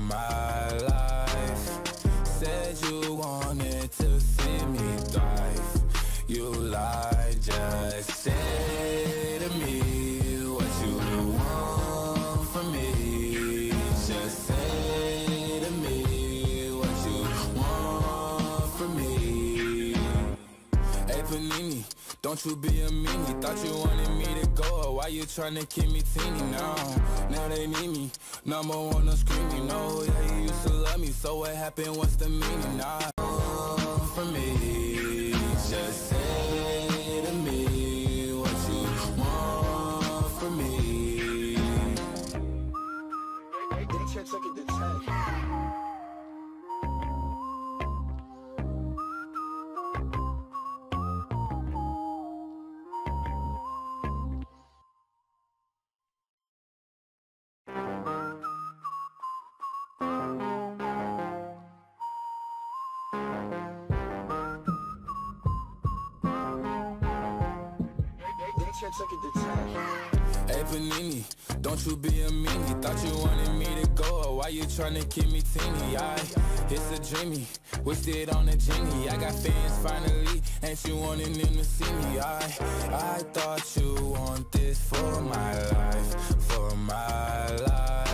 my life. Said you wanted to see me thrive. You lied, just say to me what you want from me. Just say to me what you want from me. Hey Panini, don't you be a meanie. Thought you wanted me to go, why you tryna keep me teeny now? Now they need me, number one on screen, you know. Yeah, you used to love me, so what happened, what's the meaning? Nah, for me, just say to me what you want from me. They check it to 10. Hey Panini, don't you be a meanie. Thought you wanted me to go, why you tryna keep me teeny? It's a dreamy, wished it on a genie. I got fans finally, ain't you wanting them to see me? I thought you want this for my life, for my life.